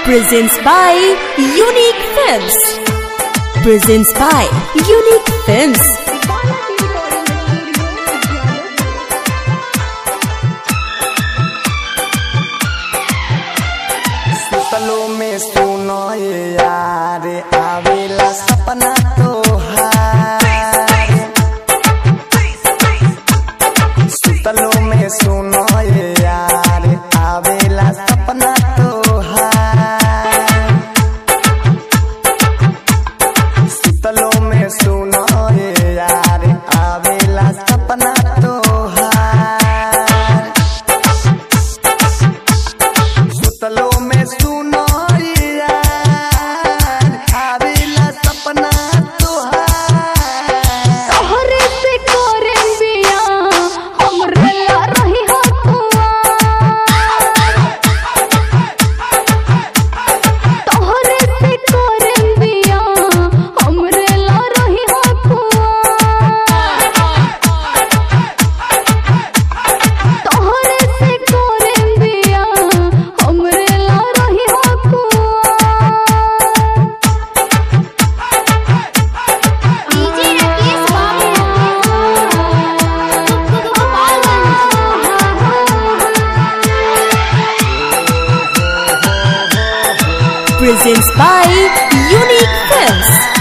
Presents by Unique Films. Presents by Unique Films. सुतलो में सुनो यार आवेला सपना तोहार। सुतलो में सुनो यार आवेला सपना तोहार। सुतलो में सुनो यार आवेला सपना तोहार। सुतलो में सुनो यार आवेला सपना तोहार। तोहरे से करे बिया हमरे ला रही हकुआ। तोहरे से करे बिया हमरे ला रही हकुआ। तोहरे से करे बिया हमरे ला रही हकुआ। DJ Rakesh Presents by Unique Films.